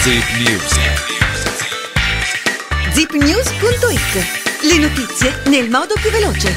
Zip News. Zipnews.it. Le notizie nel modo più veloce.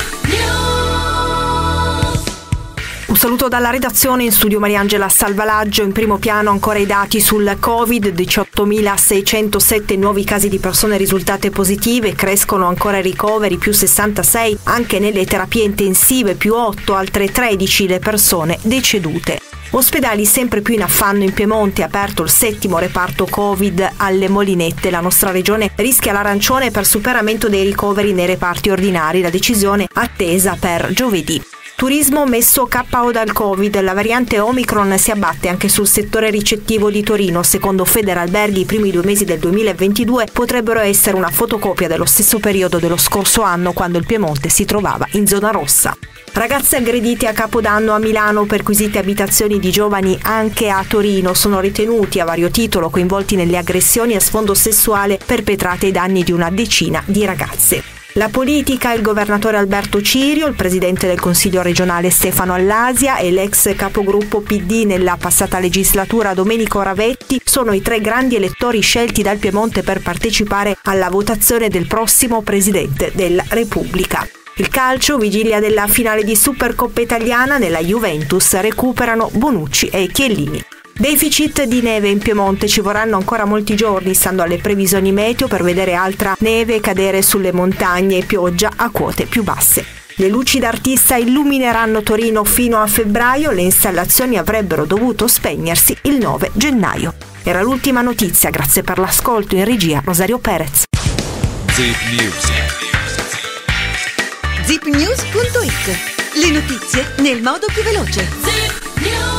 Un saluto dalla redazione, in studio Mariangela Salvalaggio. In primo piano ancora i dati sul Covid, 18.607 nuovi casi di persone risultate positive, crescono ancora i ricoveri, più 66 anche nelle terapie intensive, più 8, altre 13 le persone decedute. Ospedali sempre più in affanno in Piemonte, aperto il 7° reparto Covid alle Molinette. La nostra regione rischia l'arancione per superamento dei ricoveri nei reparti ordinari, la decisione attesa per giovedì. Turismo messo KO dal Covid, la variante Omicron si abbatte anche sul settore ricettivo di Torino. Secondo Federalberghi, i primi 2 mesi del 2022 potrebbero essere una fotocopia dello stesso periodo dello scorso anno, quando il Piemonte si trovava in zona rossa. Ragazze aggredite a Capodanno a Milano, perquisite abitazioni di giovani anche a Torino. Sono ritenuti a vario titolo coinvolti nelle aggressioni a sfondo sessuale perpetrate ai danni di una decina di ragazze. La politica, il governatore Alberto Cirio, il presidente del Consiglio regionale Stefano Allasia e l'ex capogruppo PD nella passata legislatura Domenico Ravetti sono i 3 grandi elettori scelti dal Piemonte per partecipare alla votazione del prossimo presidente della Repubblica. Il calcio, vigilia della finale di Supercoppa italiana, nella Juventus recuperano Bonucci e Chiellini. Deficit di neve in Piemonte, ci vorranno ancora molti giorni, stando alle previsioni meteo, per vedere altra neve cadere sulle montagne e pioggia a quote più basse. Le luci d'artista illumineranno Torino fino a febbraio, le installazioni avrebbero dovuto spegnersi il 9 gennaio. Era l'ultima notizia, grazie per l'ascolto. In regia Rosario Perez. Zip News. Zipnews.it. Le notizie nel modo più veloce.